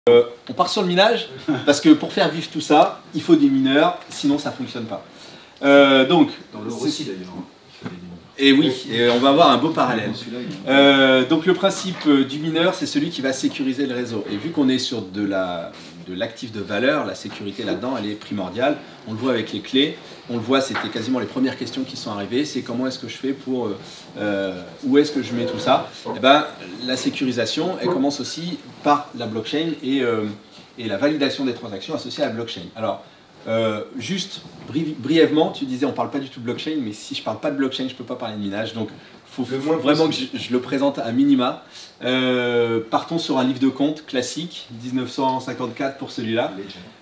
On part sur le minage, parce que pour faire vivre tout ça, il faut des mineurs, sinon ça ne fonctionne pas. Donc, dans l'or aussi d'ailleurs. Et oui, et on va avoir un beau parallèle. Donc le principe du mineur, c'est celui qui va sécuriser le réseau. Et vu qu'on est sur de l'actif de valeur, la sécurité là-dedans, elle est primordiale. On le voit avec les clés. On le voit, c'était quasiment les premières questions qui sont arrivées. C'est comment est-ce que je fais pour... où est-ce que je mets tout ça? Et ben, la sécurisation, elle commence aussi par la blockchain et la validation des transactions associées à la blockchain. Alors, juste brièvement, tu disais on parle pas du tout de blockchain, mais si je parle pas de blockchain, je peux pas parler de minage, donc il faut vraiment que je le présente à minima. Partons sur un livre de compte classique, 1954 pour celui-là.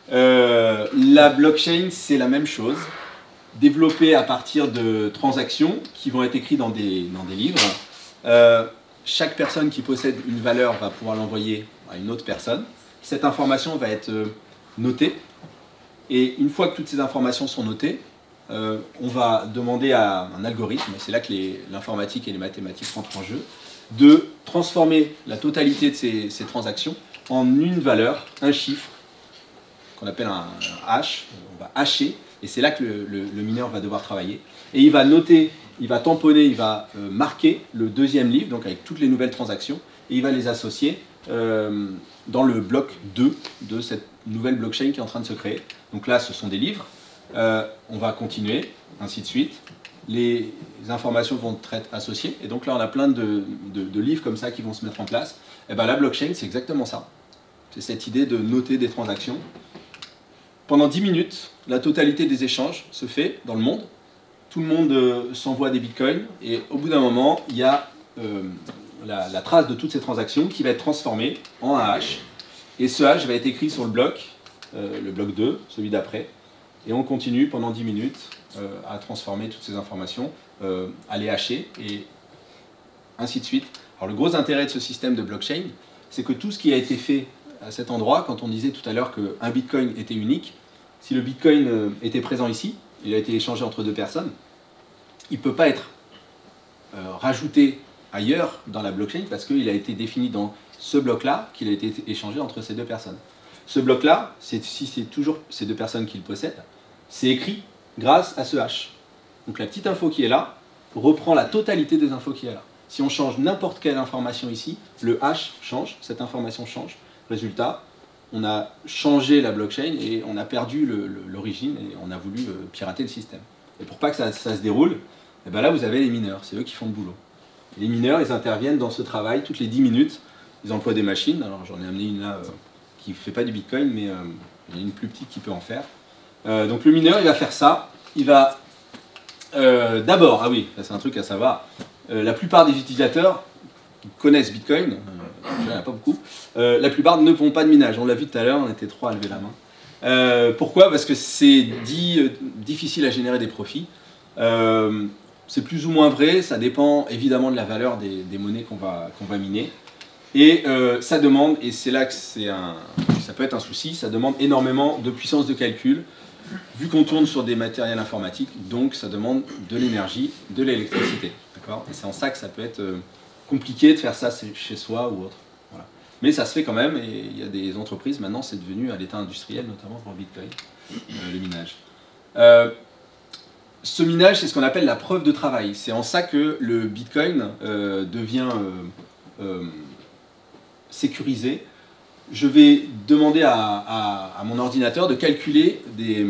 La blockchain, c'est la même chose, développée à partir de transactions qui vont être écrites dans des livres. Chaque personne qui possède une valeur va pouvoir l'envoyer à une autre personne. Cette information va être notée. Et une fois que toutes ces informations sont notées, on va demander à un algorithme, et c'est là que l'informatique et les mathématiques rentrent en jeu, de transformer la totalité de ces transactions en une valeur, un chiffre, qu'on appelle un hash. On va hasher, et c'est là que le mineur va devoir travailler. Et il va noter, il va tamponner, il va marquer le deuxième livre, donc avec toutes les nouvelles transactions, et il va les associer dans le bloc 2 de cette nouvelle blockchain qui est en train de se créer. Donc là, ce sont des livres. On va continuer, ainsi de suite. Les informations vont être associées. Et donc là, on a plein de livres comme ça qui vont se mettre en place. Et bien la blockchain, c'est exactement ça. C'est cette idée de noter des transactions. Pendant 10 minutes, la totalité des échanges se fait dans le monde. Tout le monde s'envoie des bitcoins. Et au bout d'un moment, il y a la trace de toutes ces transactions qui va être transformée en un hash. Et ce hash va être écrit sur le bloc 2, celui d'après. Et on continue pendant 10 minutes à transformer toutes ces informations, à les hasher, et ainsi de suite. Alors le gros intérêt de ce système de blockchain, c'est que tout ce qui a été fait à cet endroit, quand on disait tout à l'heure qu'un bitcoin était unique, si le bitcoin était présent ici, il a été échangé entre deux personnes, il ne peut pas être rajouté ailleurs dans la blockchain parce qu'il a été défini dans ce bloc-là, qu'il a été échangé entre ces deux personnes. Ce bloc-là, si c'est toujours ces deux personnes qui le possèdent, c'est écrit grâce à ce hash. Donc la petite info qui est là reprend la totalité des infos qui est là. Si on change n'importe quelle information ici, le hash change, cette information change. Résultat, on a changé la blockchain et on a perdu l'origine et on a voulu pirater le système. Et pour pas que ça se déroule, et ben là vous avez les mineurs, c'est eux qui font le boulot. Et les mineurs, ils interviennent dans ce travail toutes les 10 minutes. Ils emploient des machines, alors j'en ai amené une là qui ne fait pas du bitcoin, mais il y a une plus petite qui peut en faire. Donc le mineur, il va faire ça. Il va d'abord, ah oui, c'est un truc à savoir, la plupart des utilisateurs connaissent Bitcoin, il n'y en a pas beaucoup, la plupart ne font pas de minage. On l'a vu tout à l'heure, on était 3 à lever la main. Pourquoi? Parce que c'est difficile à générer des profits. C'est plus ou moins vrai, ça dépend évidemment de la valeur des monnaies qu'on va miner. Et ça demande, et c'est là que ça peut être un souci, ça demande énormément de puissance de calcul, vu qu'on tourne sur des matériels informatiques, donc ça demande de l'énergie, de l'électricité. Et c'est en ça que ça peut être compliqué de faire ça chez soi ou autre. Voilà. Mais ça se fait quand même, et il y a des entreprises, maintenant c'est devenu à l'état industriel, notamment pour le Bitcoin, le minage. Ce minage, c'est ce qu'on appelle la preuve de travail. C'est en ça que le Bitcoin devient sécurisé. Je vais demander à mon ordinateur de calculer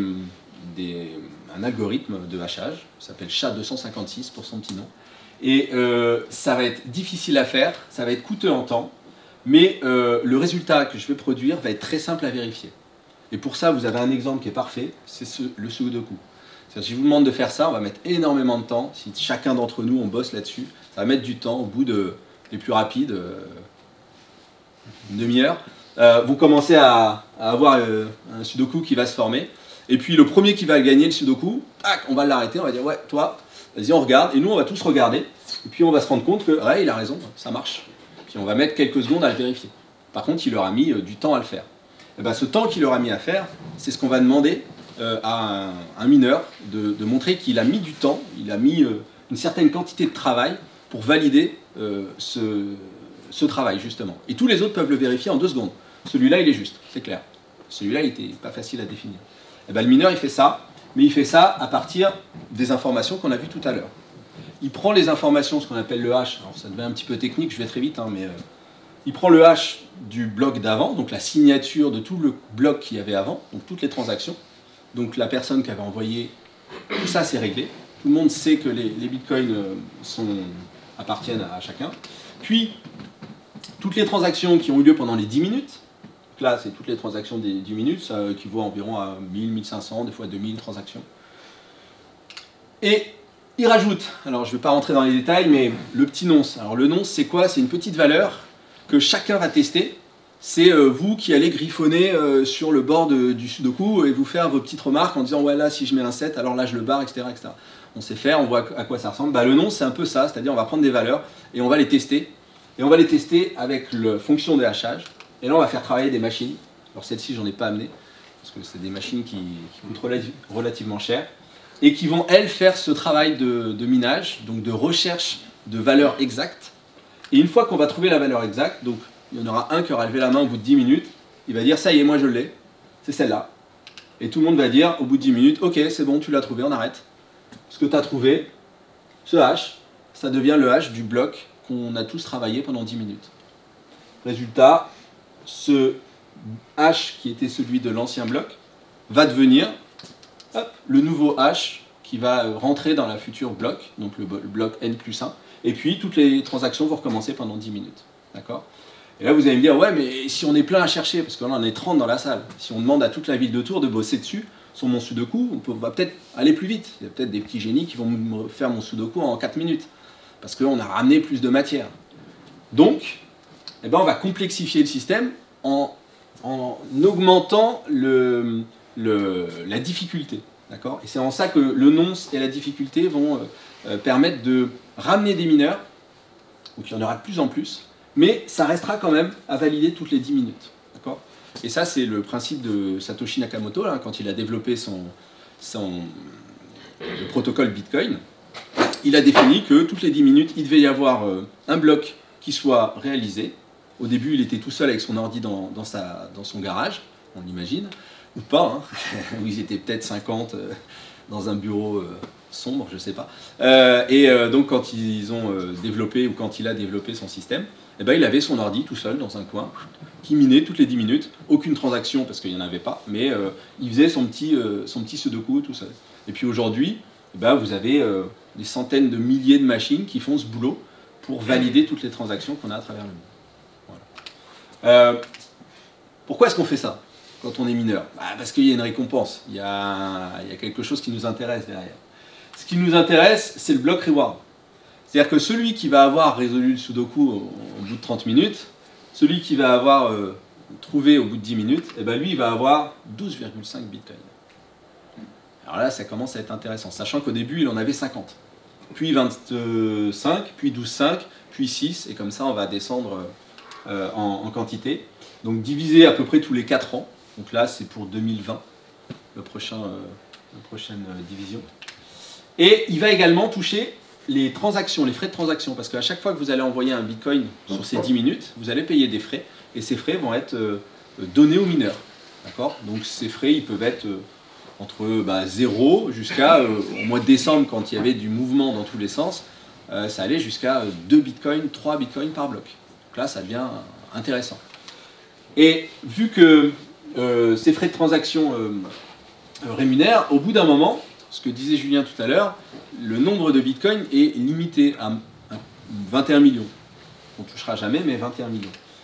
un algorithme de hachage, ça s'appelle SHA-256 pour son petit nom, et ça va être difficile à faire, ça va être coûteux en temps, mais le résultat que je vais produire va être très simple à vérifier. Et pour ça, vous avez un exemple qui est parfait, c'est le Sudoku. Si je vous demande de faire ça, on va mettre énormément de temps. Si chacun d'entre nous, on bosse là-dessus, ça va mettre du temps. Au bout des plus rapides, une demi-heure, vous commencez à avoir un Sudoku qui va se former. Et puis le premier qui va le gagner, le Sudoku, tac, on va l'arrêter, on va dire ouais, toi, vas-y, on regarde. Et nous, on va tous regarder. Et puis on va se rendre compte que ouais, il a raison, ça marche. Puis on va mettre quelques secondes à le vérifier. Par contre, il leur a mis du temps à le faire. Et ben, ce temps qu'il leur a mis à faire, c'est ce qu'on va demander à un mineur de montrer qu'il a mis du temps, il a mis une certaine quantité de travail pour valider ce travail justement. Et tous les autres peuvent le vérifier en 2 secondes. celui-là il est juste, c'est clair. Celui-là il n'était pas facile à définir. Et ben, le mineur il fait ça, mais il fait ça à partir des informations qu'on a vues tout à l'heure. Il prend les informations, ce qu'on appelle le hash, alors ça devient un petit peu technique, je vais très vite, hein, mais il prend le hash du bloc d'avant, donc la signature de tout le bloc qu'il y avait avant, donc toutes les transactions. Donc la personne qui avait envoyé, tout ça c'est réglé. Tout le monde sait que les bitcoins appartiennent à chacun. Puis, toutes les transactions qui ont eu lieu pendant les 10 minutes, donc là c'est toutes les transactions des 10 minutes, ça équivaut environ à 1000, 1500, des fois 2000 transactions. Et il rajoute, alors je ne vais pas rentrer dans les détails, mais le petit nonce. Alors le nonce c'est quoi? C'est une petite valeur que chacun va tester. C'est vous qui allez griffonner sur le bord du sudoku et vous faire vos petites remarques en disant ouais là si je mets un 7 alors là je le barre, etc. etc. On sait faire, on voit à quoi ça ressemble. Bah, le nonce c'est un peu ça, c'est-à-dire on va prendre des valeurs et on va les tester. Et on va les tester avec la fonction de hachage. Et là on va faire travailler des machines. Alors celle-ci j'en ai pas amené, parce que c'est des machines qui coûtent relativement cher. Et qui vont elles faire ce travail de minage, donc de recherche de valeurs exactes. Et une fois qu'on va trouver la valeur exacte, donc il y en aura un qui aura levé la main au bout de 10 minutes, il va dire ça y est, moi je l'ai, c'est celle-là. Et tout le monde va dire au bout de 10 minutes, ok c'est bon, tu l'as trouvé, on arrête. Ce que tu as trouvé, ce hash, ça devient le hash du bloc qu'on a tous travaillé pendant 10 minutes. Résultat, ce hash qui était celui de l'ancien bloc va devenir le nouveau hash qui va rentrer dans la future bloc, donc le bloc n plus 1. Et puis toutes les transactions vont recommencer pendant 10 minutes. D'accord ? Et là vous allez me dire, ouais mais si on est plein à chercher, parce que là on est 30 dans la salle, si on demande à toute la ville de Tours de bosser dessus, sur mon sudoku, on va peut-être aller plus vite. Il y a peut-être des petits génies qui vont me faire mon sudoku en 4 minutes. Parce qu'on a ramené plus de matière. Donc, eh ben, on va complexifier le système en augmentant la difficulté. Et c'est en ça que le nonce et la difficulté vont permettre de ramener des mineurs, donc il y en aura de plus en plus, mais ça restera quand même à valider toutes les 10 minutes. Et ça, c'est le principe de Satoshi Nakamoto, là, quand il a développé le protocole Bitcoin. Il a défini que toutes les 10 minutes, il devait y avoir un bloc qui soit réalisé. Au début, il était tout seul avec son ordi dans son garage, on l'imagine, ou pas, hein, où ils étaient peut-être 50 dans un bureau sombre, je ne sais pas. Donc quand ils ont développé, ou quand il a développé son système, eh ben, il avait son ordi tout seul dans un coin, qui minait toutes les 10 minutes, aucune transaction parce qu'il n'y en avait pas, mais il faisait son petit sudoku tout seul. Et puis aujourd'hui, eh ben, vous avez des centaines de milliers de machines qui font ce boulot pour valider toutes les transactions qu'on a à travers le monde. Voilà. Pourquoi est-ce qu'on fait ça quand on est mineur? Parce qu'il y a une récompense, il y a quelque chose qui nous intéresse derrière. Ce qui nous intéresse, c'est le block reward. C'est-à-dire que celui qui va avoir résolu le sudoku au bout de 30 minutes, celui qui va avoir trouvé au bout de 10 minutes, eh ben lui, il va avoir 12,5 bitcoins. Alors là, ça commence à être intéressant, sachant qu'au début, il en avait 50. Puis 25, puis 12,5, puis 6, et comme ça, on va descendre en quantité. Donc divisé à peu près tous les 4 ans. Donc là, c'est pour 2020, la prochaine division. Et il va également toucher les transactions, les frais de transaction, parce qu'à chaque fois que vous allez envoyer un bitcoin sur ces 10 minutes, vous allez payer des frais, et ces frais vont être donnés aux mineurs. Donc ces frais, ils peuvent être entre 0 jusqu'à, au mois de décembre, quand il y avait du mouvement dans tous les sens, ça allait jusqu'à 2 bitcoins, 3 bitcoins par bloc. Donc là, ça devient intéressant. Et vu que ces frais de transaction rémunèrent, au bout d'un moment, ce que disait Julien tout à l'heure, le nombre de bitcoins est limité à 21 millions. On ne touchera jamais, mais 21 millions.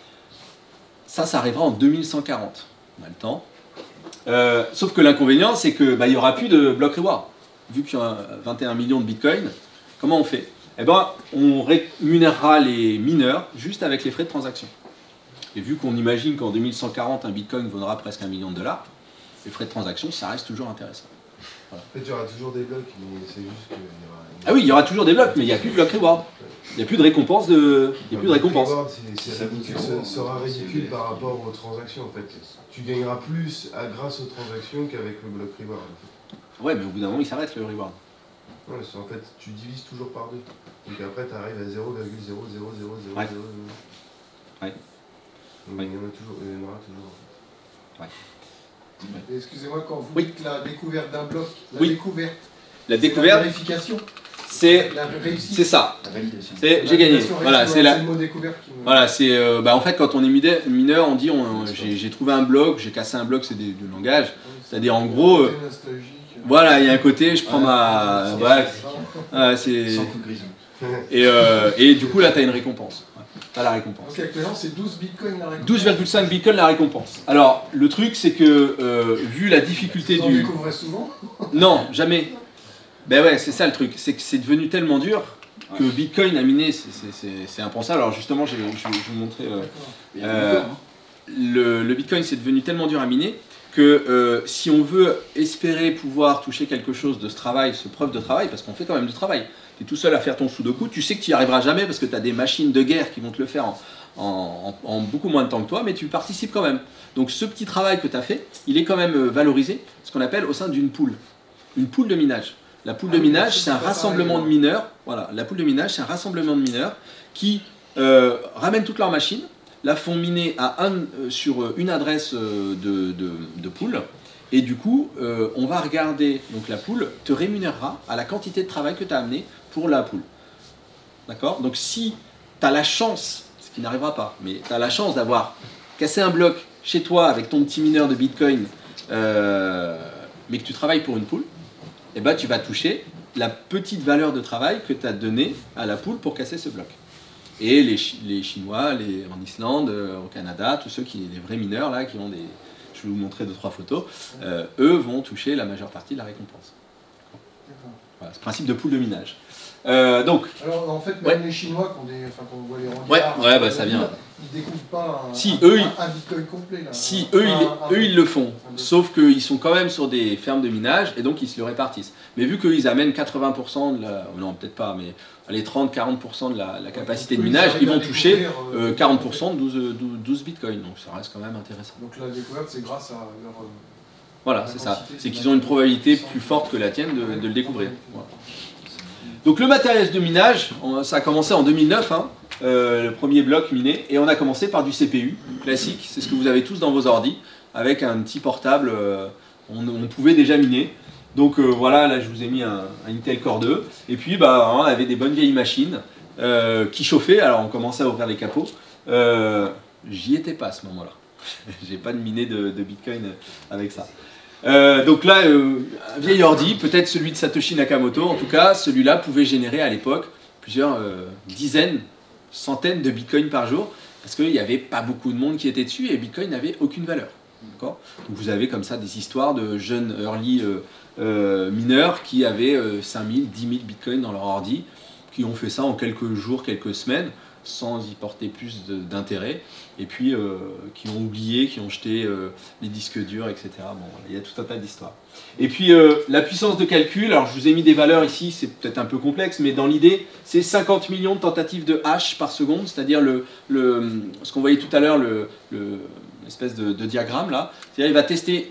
Ça arrivera en 2140. On a le temps. Sauf que l'inconvénient, c'est qu'il n'y aura plus de block reward. Vu qu'il y a 21 millions de bitcoins, comment on fait? Eh ben, on rémunérera les mineurs juste avec les frais de transaction. Et vu qu'on imagine qu'en 2140, un bitcoin vaudra presque $1 million, les frais de transaction, ça reste toujours intéressant. Voilà. En fait, il y aura toujours des blocs, mais c'est juste qu'il y aura... Ah oui, il y aura toujours des blocs, mais il n'y a plus de block reward. Il n'y a plus de récompense de... Il n'y a plus de récompense. Ça sera ridicule par rapport aux transactions, en fait. Tu gagneras plus grâce aux transactions qu'avec le block reward, en fait. Ouais, mais au bout d'un moment, il s'arrête, le reward. Ouais, en fait, tu divises toujours par 2. Donc après, tu arrives à 0,00000. Ouais. Mais il y en a toujours, il y en aura toujours. Ouais. Excusez-moi, quand vous dites la découverte d'un bloc, la découverte, la vérification, c'est ça. La validation. J'ai gagné. Voilà, c'est le mot découverte qui me... Voilà, c'est en fait quand on est mineur, on dit j'ai trouvé un bloc, j'ai cassé un bloc, c'est du langage. C'est-à-dire en gros, voilà, il y a un côté, je prends ma, voilà, c'est. Sans coup de grison. Et du coup là, tu as une récompense. T'as la récompense. Donc actuellement, c'est 12 bitcoins la récompense. 12,5 bitcoins la récompense. Alors, le truc, c'est que, vu la difficulté Vous en découvrez souvent? Non, jamais. Ben ouais, c'est ça le truc. C'est que c'est devenu tellement dur que Bitcoin à miner, c'est impensable. Alors justement, je vais vous montrer. Le Bitcoin, c'est devenu tellement dur à miner que si on veut espérer pouvoir toucher quelque chose de ce travail, ce preuve de travail, parce qu'on fait quand même du travail, tu es tout seul à faire ton sudoku, tu sais que tu n'y arriveras jamais parce que tu as des machines de guerre qui vont te le faire en beaucoup moins de temps que toi, mais tu participes quand même. Donc ce petit travail que tu as fait, il est quand même valorisé, ce qu'on appelle au sein d'une pool. Une pool de minage. La pool de minage, c'est un rassemblement de mineurs. Voilà, la pool de minage, c'est un rassemblement de mineurs qui ramènent toutes leurs machines, la font miner sur une adresse de pool. Et du coup, on va regarder, donc la pool te rémunérera à la quantité de travail que tu as amené pour la pool. D'accord? Donc si tu as la chance, ce qui n'arrivera pas, mais tu as la chance d'avoir cassé un bloc chez toi avec ton petit mineur de Bitcoin, mais que tu travailles pour une pool, eh ben, tu vas toucher la petite valeur de travail que tu as donnée à la pool pour casser ce bloc. Et les Chinois, en Islande, au Canada, tous ceux les vrais mineurs, là, qui ont des... Je vais vous montrer 2-3 photos. Eux vont toucher la majeure partie de la récompense. Voilà, c'est le principe de pool de minage. Donc, alors en fait, même les Chinois, quand on voit les rendiards, bah, ça vient. Ils découvrent pas un bitcoin complet. Là. Si, eux, ils le font. Sauf qu'ils sont quand même sur des fermes de minage et donc ils se le répartissent. Mais vu qu'ils amènent 80% de la... Non, peut-être pas, mais les 30-40% de la capacité de minage, ils vont toucher 40% de 12 bitcoins. Donc ça reste quand même intéressant. Donc la découverte, c'est grâce à leur... Voilà, c'est ça. C'est qu'ils ont une probabilité plus forte que la tienne de le découvrir. Voilà. Donc le matériel de minage, ça a commencé en 2009, le premier bloc miné, et on a commencé par du CPU classique, c'est ce que vous avez tous dans vos ordis, avec un petit portable, on pouvait déjà miner. Donc voilà, là je vous ai mis un Intel Core 2, et puis on avait des bonnes vieilles machines qui chauffaient, alors on commençait à ouvrir les capots. J'y étais pas à ce moment-là, j'ai pas de miné de Bitcoin avec ça. Donc là, un vieil ordi, peut-être celui de Satoshi Nakamoto, en tout cas, celui-là pouvait générer à l'époque plusieurs dizaines, centaines de bitcoins par jour, parce qu'il n'y avait pas beaucoup de monde qui était dessus et Bitcoin n'avait aucune valeur. Donc vous avez comme ça des histoires de jeunes early mineurs qui avaient 5000, 10 000 bitcoins dans leur ordi, qui ont fait ça en quelques jours, quelques semaines, sans y porter plus d'intérêt, et puis qui ont oublié, qui ont jeté les disques durs, etc. Bon, voilà, il y a tout un tas d'histoires. Et puis la puissance de calcul, alors je vous ai mis des valeurs ici, c'est peut-être un peu complexe, mais dans l'idée, c'est 50 millions de tentatives de hash par seconde, c'est-à-dire ce qu'on voyait tout à l'heure, l'espèce de diagramme là, c'est-à-dire il va tester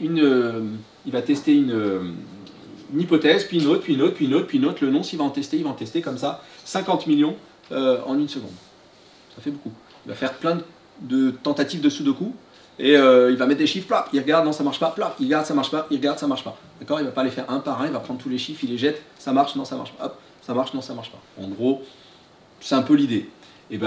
une hypothèse, puis une autre, puis une autre, puis une autre, puis une autre, le nonce il va en tester comme ça, 50 millions en une seconde. Ça fait beaucoup. Il va faire plein de tentatives de sudoku et il va mettre des chiffres, plop, il regarde, non ça marche pas, plop, il regarde, ça marche pas, il regarde, ça marche pas. D'accord? Il va pas les faire un par un, il va prendre tous les chiffres, il les jette, ça marche, non ça marche pas, hop, ça marche, non ça marche pas. En gros, c'est un peu l'idée. Et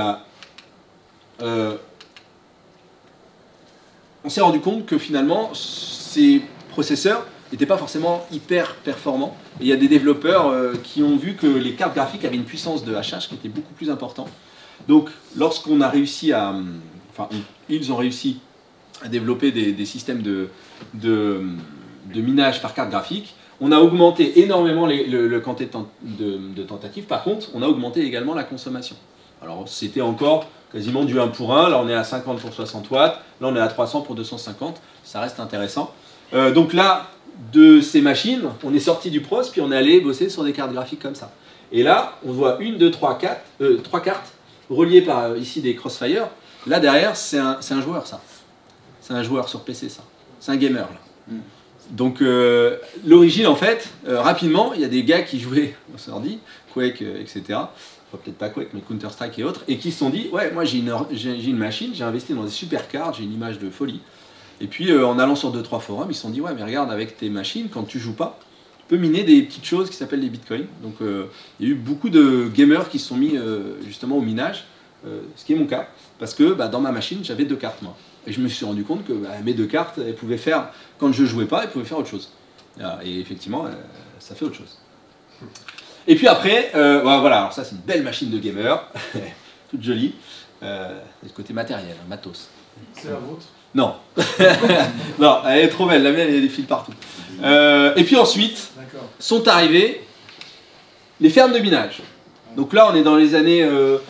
on s'est rendu compte que finalement, ces processeurs n'étaient pas forcément hyper performants. Et il y a des développeurs qui ont vu que les cartes graphiques avaient une puissance de hachage qui était beaucoup plus importante. Donc, lorsqu'on a réussi ils ont réussi à développer des systèmes de minage par carte graphique, on a augmenté énormément le quantité de tentatives. Par contre, on a augmenté également la consommation. Alors, c'était encore quasiment du 1 pour 1. Là, on est à 50 pour 60 watts. Là, on est à 300 pour 250. Ça reste intéressant. Donc là, de ces machines, on est sorti du pros, puis on est allé bosser sur des cartes graphiques comme ça. Et là, on voit 1, 2, 3, 4, 3 cartes reliées par ici des Crossfire. Là, derrière, c'est un joueur, ça. C'est un joueur sur PC, ça. C'est un gamer, là. Donc, l'origine, en fait, rapidement, il y a des gars qui jouaient au ordi, Quake, etc. enfin, peut-être pas Quake, mais Counter-Strike et autres, et qui se sont dit, ouais, moi j'ai une machine, j'ai investi dans des super cartes, j'ai une image de folie. Et puis en allant sur 2-3 forums, ils se sont dit, ouais, mais regarde, avec tes machines, quand tu joues pas, tu peux miner des petites choses qui s'appellent des bitcoins. Donc il y a eu beaucoup de gamers qui se sont mis justement au minage, ce qui est mon cas, parce que dans ma machine, j'avais 2 cartes, moi. Et je me suis rendu compte que mes 2 cartes, elles pouvaient faire, quand je jouais pas, elles pouvaient faire autre chose. Et effectivement, ça fait autre chose. Et puis après, voilà, alors ça c'est une belle machine de gamer, toute jolie, du côté matériel, matos. C'est la vôtre? Non, non, elle est trop belle, la mienne il y a des fils partout. Et puis ensuite, sont arrivées les fermes de minage. Donc là on est dans les années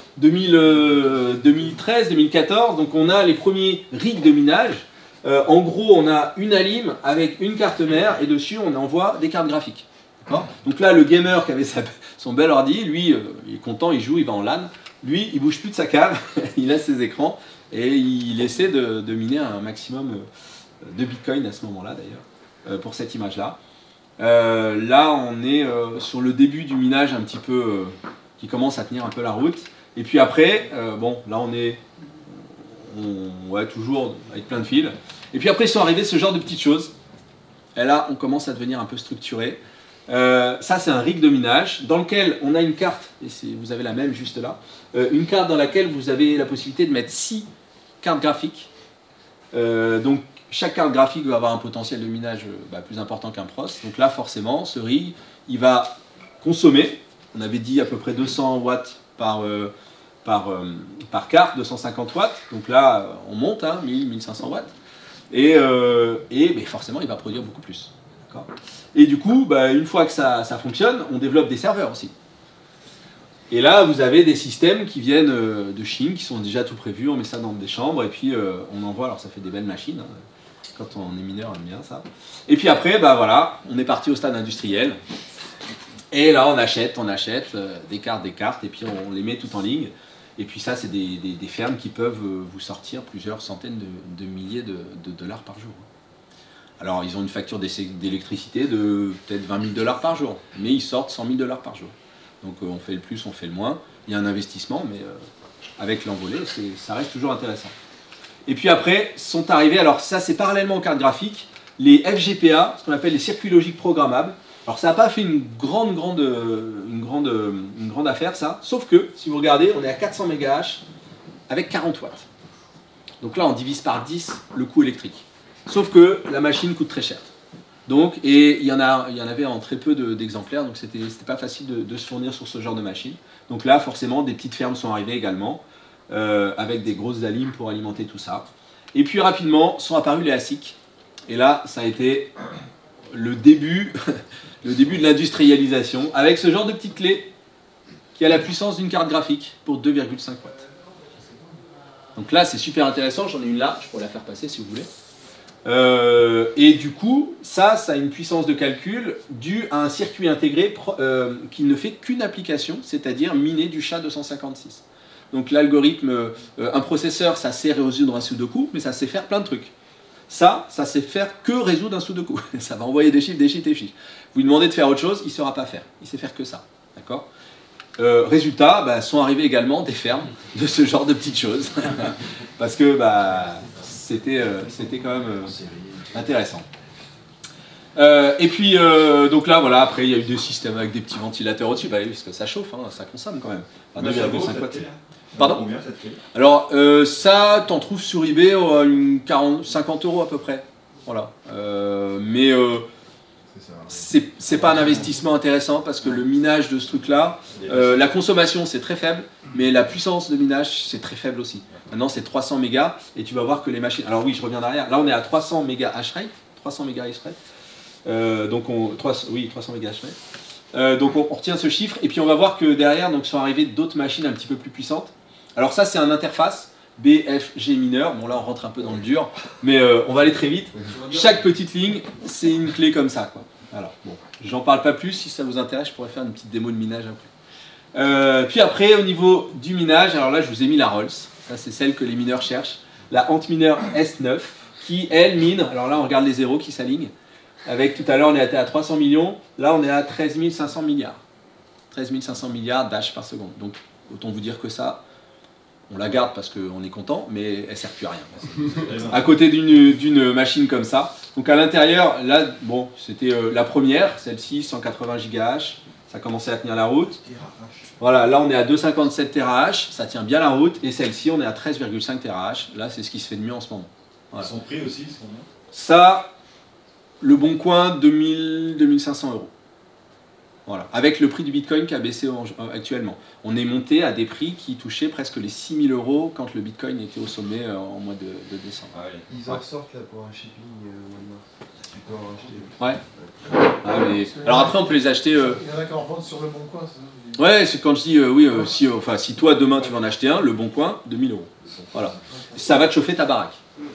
2013-2014, donc on a les premiers rigs de minage. En gros on a une alim avec une carte mère et dessus on envoie des cartes graphiques. Donc là le gamer qui avait son bel ordi, lui il est content, il joue, il va en LAN. Lui il bouge plus de sa cave, il a ses écrans. Et il essaie de miner un maximum de bitcoin à ce moment-là d'ailleurs, pour cette image-là. Là on est sur le début du minage un petit peu qui commence à tenir un peu la route. Et puis après, bon là on est toujours avec plein de fils. Et puis après ils sont arrivés ce genre de petites choses. Et là on commence à devenir un peu structuré. Ça c'est un rig de minage dans lequel on a une carte, et vous avez la même juste là, une carte dans laquelle vous avez la possibilité de mettre 6 cartes graphiques. Donc chaque carte graphique va avoir un potentiel de minage plus important qu'un pros. Donc là forcément ce rig il va consommer, on avait dit à peu près 200 watts par carte, 250 watts. Donc là on monte, 1000-1500 watts. Et forcément il va produire beaucoup plus. Et du coup, une fois que ça fonctionne, on développe des serveurs aussi. Et là, vous avez des systèmes qui viennent de Chine, qui sont déjà tout prévus, on met ça dans des chambres, et puis on envoie, alors ça fait des belles machines, quand on est mineur, on aime bien ça. Et puis après, voilà, on est parti au stade industriel, et là on achète des cartes, et puis on les met tout en ligne. Et puis ça, c'est des fermes qui peuvent vous sortir plusieurs centaines de milliers de dollars par jour. Alors, ils ont une facture d'électricité de peut-être 20 000 $ par jour, mais ils sortent 100 000 $ par jour. Donc, on fait le plus, on fait le moins. Il y a un investissement, mais avec l'envolée, ça reste toujours intéressant. Et puis après, sont arrivés, alors ça, c'est parallèlement aux cartes graphiques, les FGPA, ce qu'on appelle les circuits logiques programmables. Alors, ça n'a pas fait une grande affaire, ça. Sauf que, si vous regardez, on est à 400 MHz avec 40 watts. Donc là, on divise par 10 le coût électrique. Sauf que la machine coûte très cher. Donc, et il y en avait en très peu d'exemplaires, donc c'était pas facile de se fournir sur ce genre de machine. Donc là, forcément, des petites fermes sont arrivées également, avec des grosses alimes pour alimenter tout ça. Et puis rapidement, sont apparus les ASIC. Et là, ça a été le début, de l'industrialisation, avec ce genre de petite clé qui a la puissance d'une carte graphique pour 2,5 watts. Donc là, c'est super intéressant, j'en ai une là, je pourrais la faire passer si vous voulez. Et du coup, ça a une puissance de calcul due à un circuit intégré qui ne fait qu'une application, c'est-à-dire miner du SHA-256. Donc l'algorithme, un processeur, ça sait résoudre un sudoku, mais ça sait faire plein de trucs. Ça sait faire que résoudre un sudoku. Ça va envoyer des chiffres, des chiffres, des chiffres. Vous lui demandez de faire autre chose, il ne saura pas faire. Il sait faire que ça. D'accord ? Résultat, sont arrivés également des fermes de ce genre de petites choses. Parce que c'était quand même intéressant. Et puis, donc là, voilà, après, il y a eu des systèmes avec des petits ventilateurs au-dessus, parce que ça chauffe, ça consomme quand même. 2,5 watts. Pardon ? Combien ça te fait ? Alors, ça, t'en trouves sur eBay 50 € à peu près. Voilà. Mais c'est pas un investissement intéressant parce que le minage de ce truc-là, la consommation c'est très faible, mais la puissance de minage c'est très faible aussi. Maintenant c'est 300 mégas et tu vas voir que les machines. Alors oui, je reviens derrière. Là on est à 300 mégas hashrate, 300 mégas hashrate. Donc 300 mégas hashrate. Donc on retient ce chiffre et puis on va voir que derrière donc sont arrivées d'autres machines un petit peu plus puissantes. Alors ça c'est un interface BFG mineur. Bon là on rentre un peu dans le dur, mais on va aller très vite. Chaque petite ligne c'est une clé comme ça, quoi. Alors bon, j'en parle pas plus. Si ça vous intéresse, je pourrais faire une petite démo de minage après. Puis après au niveau du minage, alors là je vous ai mis la Rolls. Ça c'est celle que les mineurs cherchent. La Antminer S9 qui elle mine. Alors là on regarde les zéros qui s'alignent. Avec tout à l'heure on était à 300 millions. Là on est à 13 500 milliards. 500 milliards d'hash par seconde. Donc autant vous dire que ça, on la garde parce qu'on est content, mais elle ne sert plus à rien. À côté d'une machine comme ça. Donc à l'intérieur, là, bon, c'était la première, celle-ci, 180 GH, ça commençait à tenir la route. Voilà, là on est à 2,57 TH, ça tient bien la route, et celle-ci on est à 13,5 TH. Là c'est ce qui se fait de mieux en ce moment. Voilà. Son prix aussi, c'est combien? Ça, le bon coin, 2500 €. Voilà, avec le prix du Bitcoin qui a baissé actuellement. On est monté à des prix qui touchaient presque les 6000 € quand le Bitcoin était au sommet en mois de décembre. Ah oui. Ils en ressortent là pour un shipping au mois de mars. Tu peux en racheter. Ouais. Ah, mais... Alors après on peut les acheter... Il y en a qui en vendent sur le bon coin, ça. Ouais, c'est quand je dis oui, si toi demain tu vas en acheter un, le bon coin, 2000 €. Voilà. Ça va te chauffer ta baraque.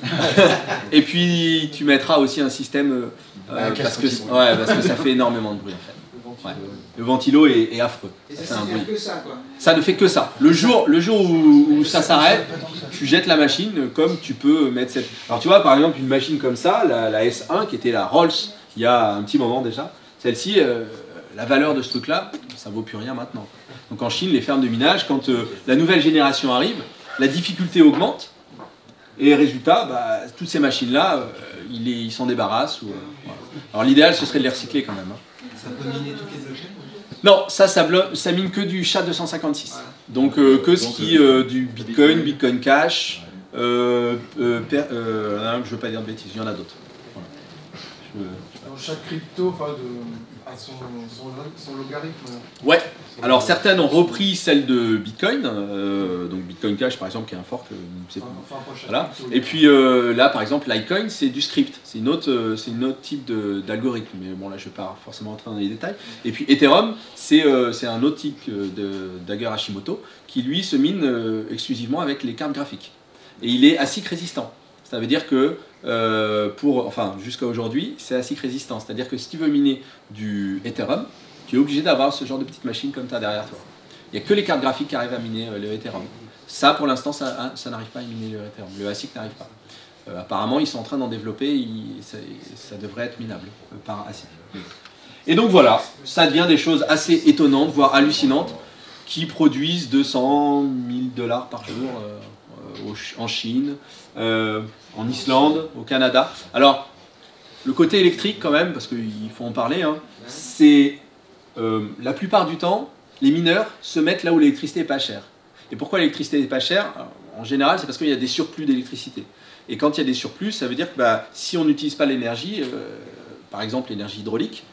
Et puis tu mettras aussi un système parce que ça fait énormément de bruit en fait. Ouais. Le ventilo est affreux. Et ça ne fait que ça, quoi. Ça ne fait que ça. Le jour où ça s'arrête, tu jettes la machine comme tu peux mettre cette... Alors tu vois par exemple une machine comme ça, la S1 qui était la Rolls il y a un petit moment déjà, celle-ci, la valeur de ce truc-là, ça vaut plus rien maintenant. Donc en Chine, les fermes de minage, quand la nouvelle génération arrive, la difficulté augmente. Et résultat, toutes ces machines-là, ils s'en débarrassent. Voilà. Alors l'idéal, ce serait de les recycler quand même. Hein. Ça peut miner toutes les blockchains? Non, ça mine que du SHA-256. Donc que ce qui du Bitcoin, Bitcoin Cash, je ne veux pas dire de bêtises, il y en a d'autres. Voilà. Dans chaque crypto a son logarithme. Ouais. Alors certaines ont repris celle de Bitcoin, donc Bitcoin Cash par exemple qui est un fork. Voilà. Et puis là par exemple Litecoin c'est du script, c'est une autre type d'algorithme, mais bon là je ne vais pas forcément entrer dans les détails. Et puis Ethereum c'est un autre type d'Ager Hashimoto qui lui se mine exclusivement avec les cartes graphiques. Et il est ASIC résistant. Ça veut dire que jusqu'à aujourd'hui c'est ASIC résistant, c'est-à-dire que si tu veux miner du Ethereum, tu es obligé d'avoir ce genre de petite machine comme tu as derrière toi. Il n'y a que les cartes graphiques qui arrivent à miner le Ethereum. Ça, pour l'instant, ça n'arrive pas à miner le Ethereum. Le ASIC n'arrive pas. Apparemment, ils sont en train d'en développer, ça devrait être minable par ASIC. Et donc voilà, ça devient des choses assez étonnantes, voire hallucinantes, qui produisent 200 000 $ par jour en Chine, en Islande, au Canada. Alors, le côté électrique quand même, parce qu'il faut en parler, hein, c'est... la plupart du temps, les mineurs se mettent là où l'électricité est pas chère. Et pourquoi l'électricité est pas chère? En général, c'est parce qu'il y a des surplus d'électricité. Et quand il y a des surplus, ça veut dire que si on n'utilise pas l'énergie, par exemple l'énergie hydraulique,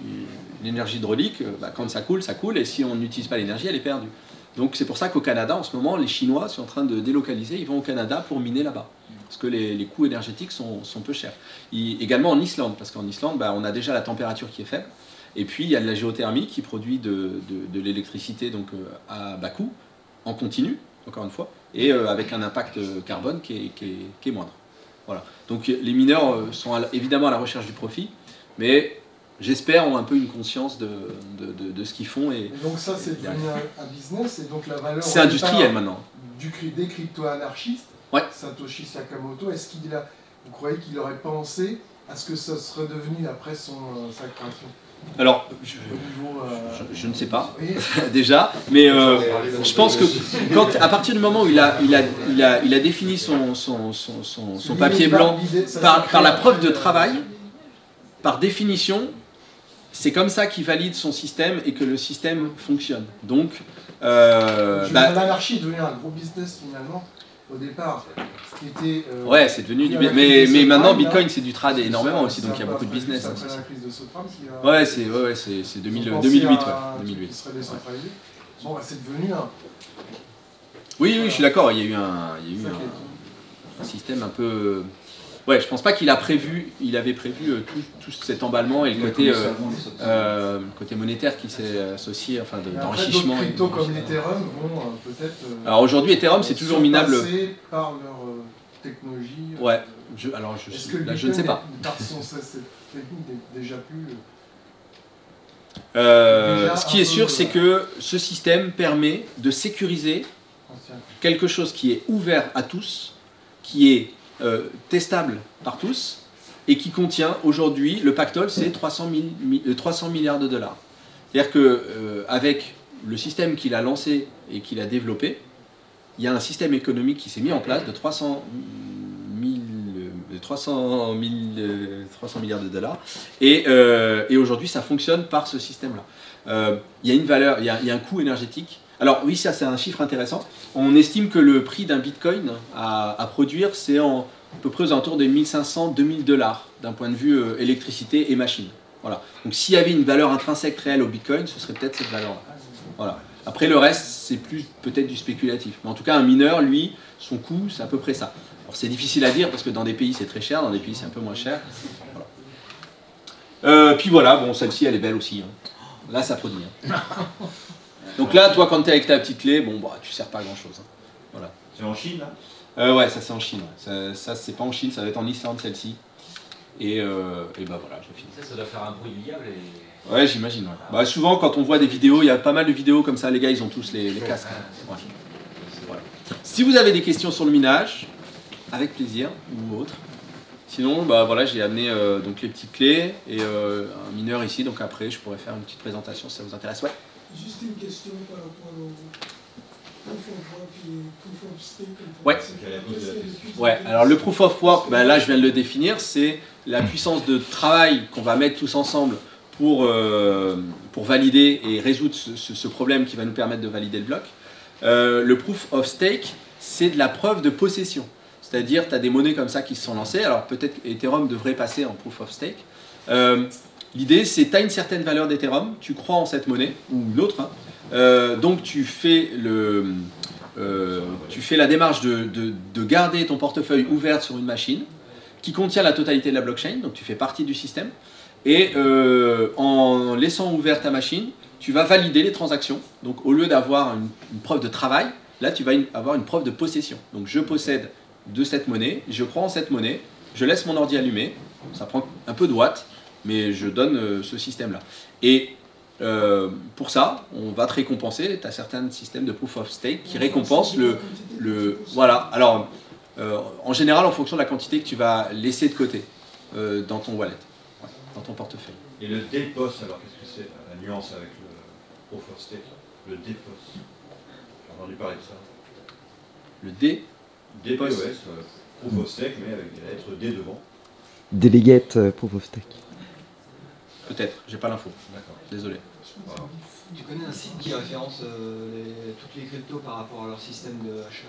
quand ça coule, et si on n'utilise pas l'énergie, elle est perdue. Donc c'est pour ça qu'au Canada, en ce moment, les Chinois sont en train de délocaliser, ils vont au Canada pour miner là-bas. Parce que les coûts énergétiques sont peu chers. Également en Islande, parce qu'en Islande, on a déjà la température qui est faible. Et puis il y a de la géothermie qui produit de l'électricité à bas coût, en continu, encore une fois, et avec un impact carbone qui est moindre. Voilà. Donc les mineurs sont évidemment à la recherche du profit, mais j'espère ont un peu une conscience de ce qu'ils font. Et donc ça c'est devenu un business, et donc la valeur... C'est industriel maintenant. Des crypto-anarchistes, ouais. Satoshi Sakamoto, vous croyez qu'il aurait pensé à ce que ça serait devenu après sa création? Alors, je ne sais pas, déjà, mais je pense que à partir du moment où il a défini son papier blanc par la preuve de travail, par définition, c'est comme ça qu'il valide son système et que le système fonctionne. Donc, l'anarchie est devenue un gros business finalement. Au départ, ouais, c'est devenu du business. Mais maintenant, Bitcoin, c'est du trad énormément aussi, donc il y a beaucoup de business. Après la crise de subprime, ouais, c'est 2008. Ouais. 2008. Qui serait décentralisé. Bon, c'est devenu un... Oui, je suis d'accord, il y a eu un système un peu... Ouais, je pense pas qu'il avait prévu tout cet emballement et le côté monétaire qui s'est associé, enfin d'enrichissement. D'autres cryptos comme l'Ethereum vont peut-être... Alors aujourd'hui, Ethereum, c'est toujours minable. Par leur technologie. Ouais, je ne sais pas. Cette technique n'est déjà plus... ce qui est sûr, c'est que ce système permet de sécuriser quelque chose qui est ouvert à tous, qui est testable par tous et qui contient aujourd'hui, le pactole c'est 300 milliards de dollars. C'est-à-dire qu'avec le système qu'il a lancé et qu'il a développé, il y a un système économique qui s'est mis en place de 300 milliards de dollars. Et aujourd'hui, ça fonctionne par ce système-là. Il y a une valeur, il y a un coût énergétique. Alors oui, ça c'est un chiffre intéressant. On estime que le prix d'un bitcoin à produire, c'est à peu près aux alentours de 1500-2000 dollars d'un point de vue électricité et machine. Voilà. Donc s'il y avait une valeur intrinsèque réelle au bitcoin, ce serait peut-être cette valeur-là. Voilà. Après le reste, c'est plus peut-être du spéculatif. Mais en tout cas, un mineur, lui, son coût, c'est à peu près ça. Alors c'est difficile à dire parce que dans des pays c'est très cher, dans des pays c'est un peu moins cher. Voilà. Puis voilà, bon, celle-ci elle est belle aussi. Hein. Là ça produit. Hein. Donc là, toi quand tu es avec ta petite clé, bon, bah, tu sers pas à grand chose. Hein. Voilà. C'est en Chine là? Ouais, ça c'est en Chine. Ouais. Ça c'est pas en Chine, ça va être en Islande celle-ci. Et bah voilà, je finis. Ça doit faire un bruit du diable et... Ouais, j'imagine. Ouais. Bah, souvent quand on voit des vidéos, il y a pas mal de vidéos comme ça, les gars ils ont tous les casques. Hein. Ouais. Voilà. Si vous avez des questions sur le minage, avec plaisir, ou autre. Sinon, bah voilà, j'ai amené donc les petites clés et un mineur ici, donc après je pourrais faire une petite présentation si ça vous intéresse. Ouais. Juste une question par rapport au proof of work et proof of stake. Ouais. Ouais, alors le proof of work, bah, là je viens de le définir, c'est la puissance de travail qu'on va mettre tous ensemble pour valider et résoudre ce problème qui va nous permettre de valider le bloc. Le proof of stake, c'est de la preuve de possession. C'est-à-dire, tu as des monnaies comme ça qui se sont lancées. Alors peut-être Ethereum devrait passer en proof of stake. L'idée, c'est que tu as une certaine valeur d'Ethereum, tu crois en cette monnaie, ou une autre. Hein. Donc tu fais la démarche de garder ton portefeuille ouvert sur une machine qui contient la totalité de la blockchain, donc tu fais partie du système. Et en laissant ouverte ta machine, tu vas valider les transactions. Donc au lieu d'avoir une preuve de travail, là tu vas avoir une preuve de possession. Donc je possède de cette monnaie, je crois en cette monnaie, je laisse mon ordi allumé, ça prend un peu de watts, mais je donne ce système-là. Et pour ça, on va te récompenser, tu as certains systèmes de proof of stake qui récompensent voilà, alors en général en fonction de la quantité que tu vas laisser de côté dans ton wallet, dans ton portefeuille. Et le DPoS, alors qu'est-ce que c'est la nuance avec le proof of stake? Le DPoS, j'ai entendu parler de ça. Le DPoS, proof of stake, mais avec des lettres D devant. Delegate proof of stake. Peut-être, j'ai pas l'info. D'accord. Désolé. Voilà. Tu connais un site qui référence toutes les cryptos par rapport à leur système de achat?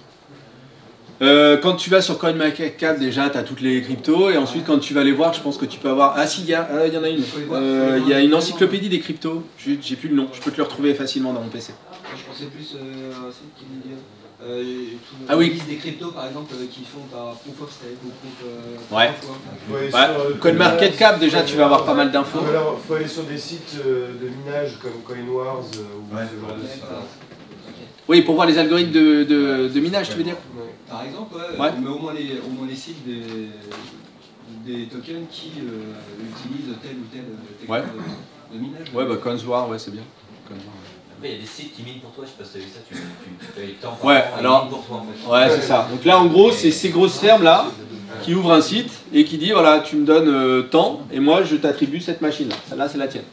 Quand tu vas sur CoinMarketCap, déjà, tu as toutes les cryptos, et ensuite, quand tu vas les voir, je pense que tu peux avoir... Ah si, il y en a une. Il y a une encyclopédie des cryptos, j'ai plus le nom, je peux te le retrouver facilement dans mon PC. Je pensais plus à un site qui me dit... Ah oui. Des cryptos par exemple qui font par proof of stake ou proof Ouais. Ouais, CoinMarketCap, déjà, tu vas avoir pas mal d'infos. Alors, il faut aller sur des sites de minage comme CoinWars ou ce genre de site. Oui, pour voir les algorithmes de minage, tu veux dire? Par exemple, Ouais. mais au moins les sites des tokens qui utilisent telle ou telle technique de minage. Ouais, bah CoinsWar, ouais, c'est bien. CoinsWar, Après, il y a des sites qui minent pour toi, je sais pas si tu as vu ça, tu payes tant par Ouais, an, alors- ils minent pour toi en fait. Ouais, c'est ça. Donc là, en gros, c'est ces grosses fermes-là qui ouvrent un site et qui dit, voilà, tu me donnes tant, et moi, je t'attribue cette machine-là. Celle-là, c'est la tienne.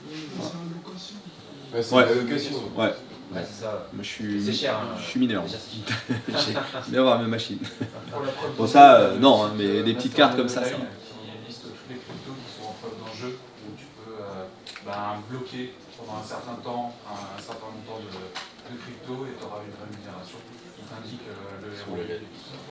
Ouais, c'est Ouais. la location. Ouais. Ouais, c'est ça. Moi, je suis... C'est cher. Hein. Je suis mineur. Déjà, J'ai bien avoir mes machines. Bon, ça, non, hein, mais des petites cartes comme ça, ça. Qui liste toutes les cryptos qui sont en preuve d'enjeu, où tu peux bloquer pendant un certain temps un certain montant de crypto et tu auras une rémunération qui t'indique le ROI.